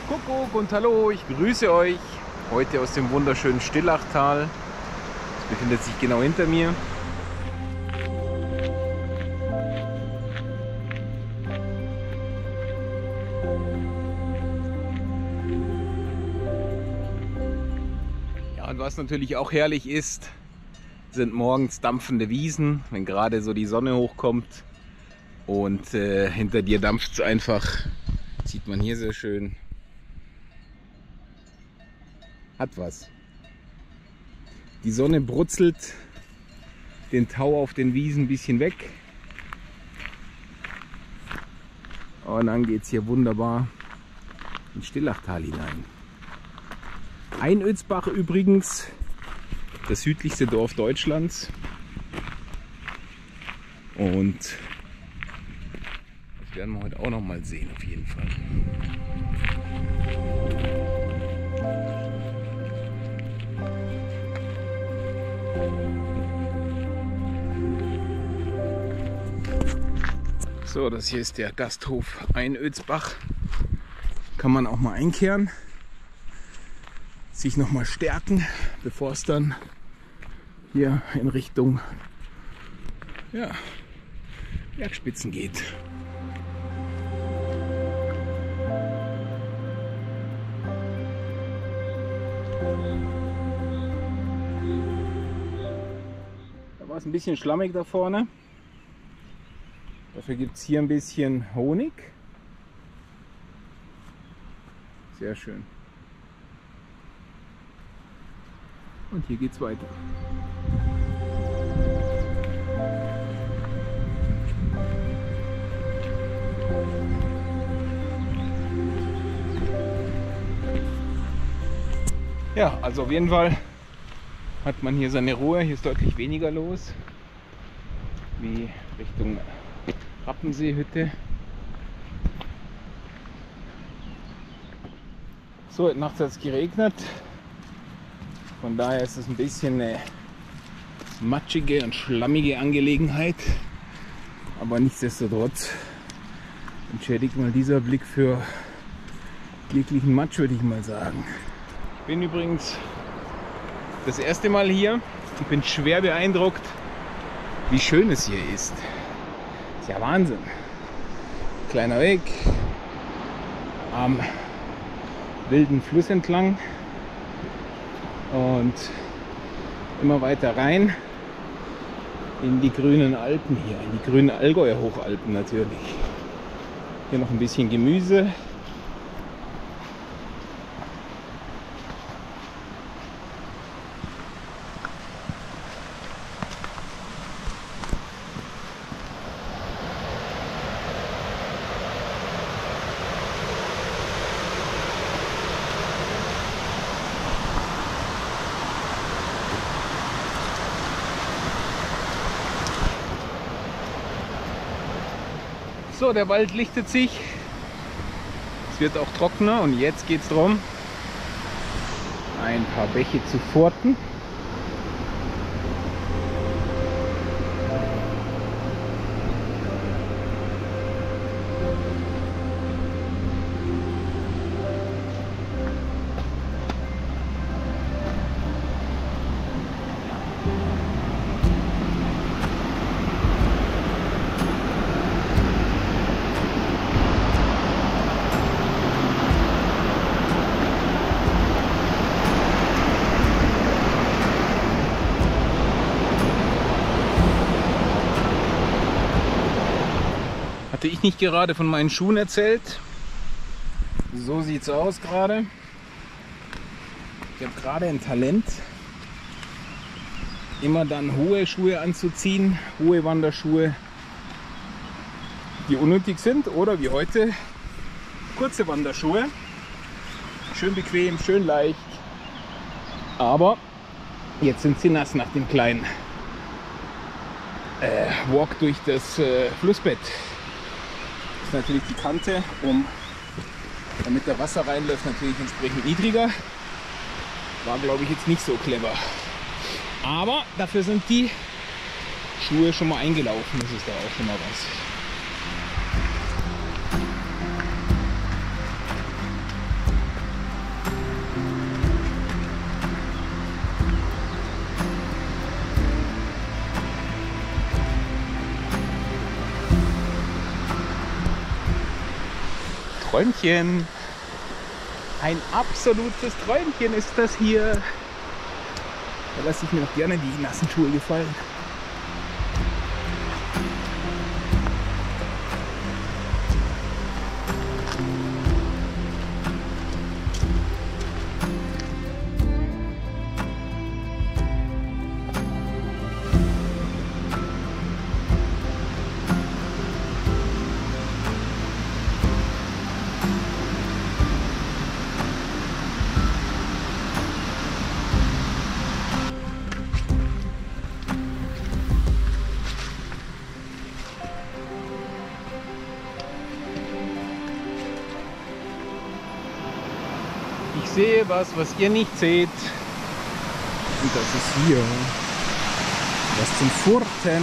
Kuckuck und hallo, ich grüße euch heute aus dem wunderschönen Stillachtal. Es befindet sich genau hinter mir. Ja, und was natürlich auch herrlich ist, sind morgens dampfende Wiesen, wenn gerade so die Sonne hochkommt und hinter dir dampft es einfach. Sieht man hier sehr schön. Hat was. Die Sonne brutzelt den Tau auf den Wiesen ein bisschen weg. Und dann geht es hier wunderbar ins Stillachtal hinein. Einödsbach übrigens, das südlichste Dorf Deutschlands. Und das werden wir heute auch noch mal sehen, auf jeden Fall. So, das hier ist der Gasthof Einödsbach. Kann man auch mal einkehren, sich noch mal stärken, bevor es dann hier in Richtung Bergspitzen geht. Da war es ein bisschen schlammig da vorne. Dafür gibt es hier ein bisschen Honig. Sehr schön. Und hier geht es weiter. Ja, also auf jeden Fall hat man hier seine Ruhe. Hier ist deutlich weniger los wie Richtung Rappenseehütte. So, heute Nacht hat es geregnet. Von daher ist es ein bisschen eine matschige und schlammige Angelegenheit. Aber nichtsdestotrotz entschädigt mal dieser Blick für jeglichen Matsch, würde ich mal sagen. Ich bin übrigens das erste Mal hier und bin schwer beeindruckt, wie schön es hier ist. Ist ja Wahnsinn. Kleiner Weg am wilden Fluss entlang und immer weiter rein in die grünen Alpen hier, in die grünen Allgäuer Hochalpen natürlich. Hier noch ein bisschen Gemüse. So, der Wald lichtet sich. Es wird auch trockener und jetzt geht es darum, ein paar Bäche zu furten. Hatte ich nicht gerade von meinen Schuhen erzählt? So sieht es aus gerade. Ich habe gerade ein Talent, immer dann hohe Schuhe anzuziehen, hohe Wanderschuhe, die unnötig sind, oder wie heute kurze Wanderschuhe. Schön bequem, schön leicht. Aber jetzt sind sie nass nach dem kleinen Walk durch das Flussbett. Ist natürlich die Kante, damit der Wasser reinläuft, natürlich entsprechend niedriger. War, glaube ich, jetzt nicht so clever. Aber dafür sind die Schuhe schon mal eingelaufen. Das ist da auch schon mal was. Träumchen. Ein absolutes Träumchen ist das hier. Da lasse ich mir noch gerne die nassen Schuhe gefallen. Ich sehe was ihr nicht seht. Und das ist hier was zum Furten.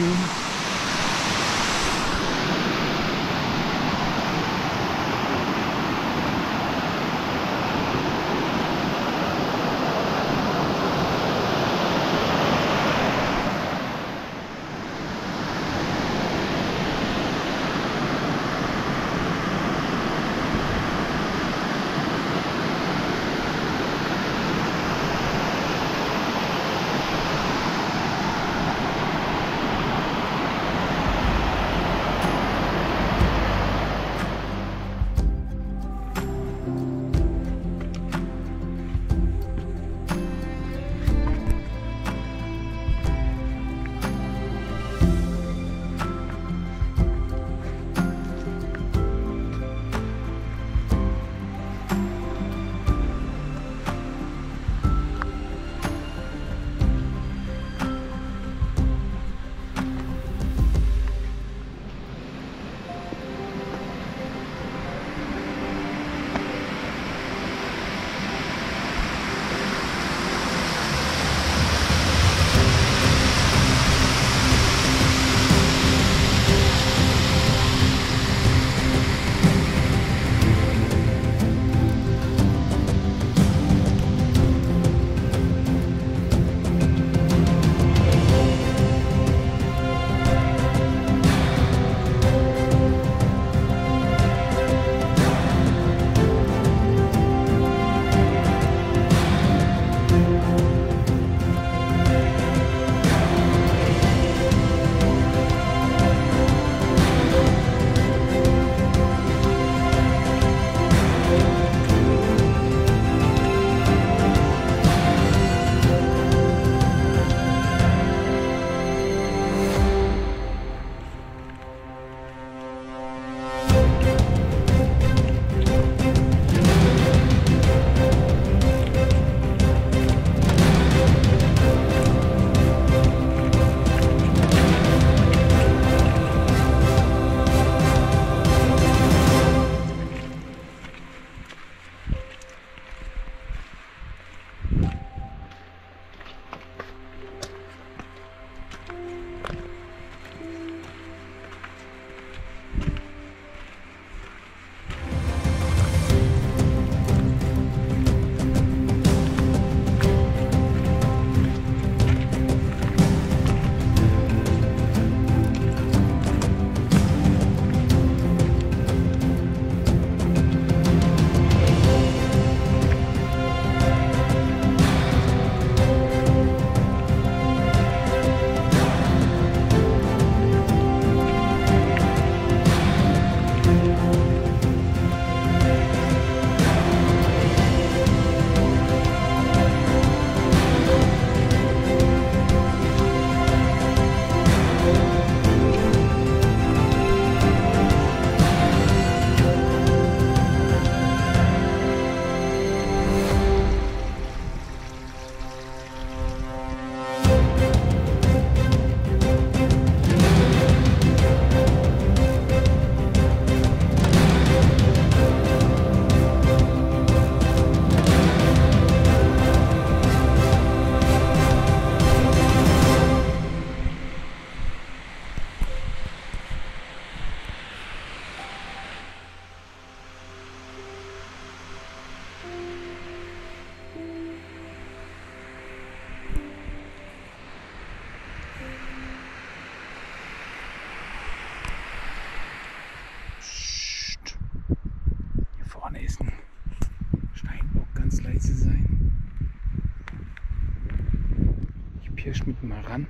Schmidt mal ran,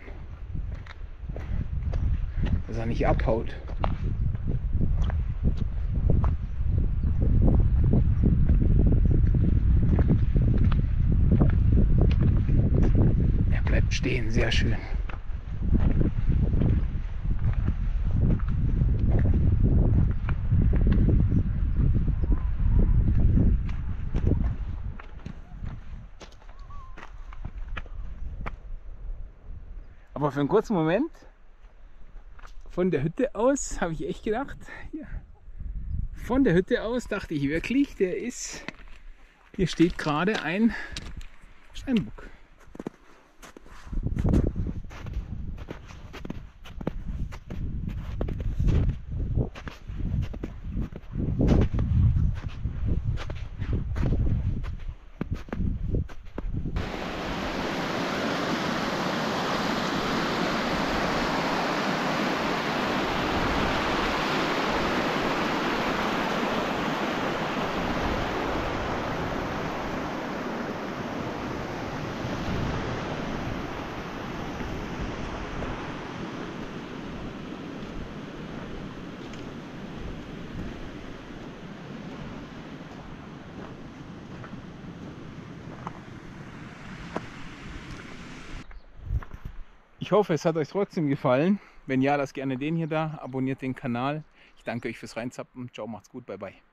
dass er nicht abhaut. Er bleibt stehen, sehr schön. Aber für einen kurzen Moment von der Hütte aus habe ich echt gedacht, hier, von der Hütte aus dachte ich wirklich, hier steht gerade ein Steinbock. Ich hoffe, es hat euch trotzdem gefallen. Wenn ja, lasst gerne den hier da, abonniert den Kanal. Ich danke euch fürs Reinzappen. Ciao, macht's gut, bye bye.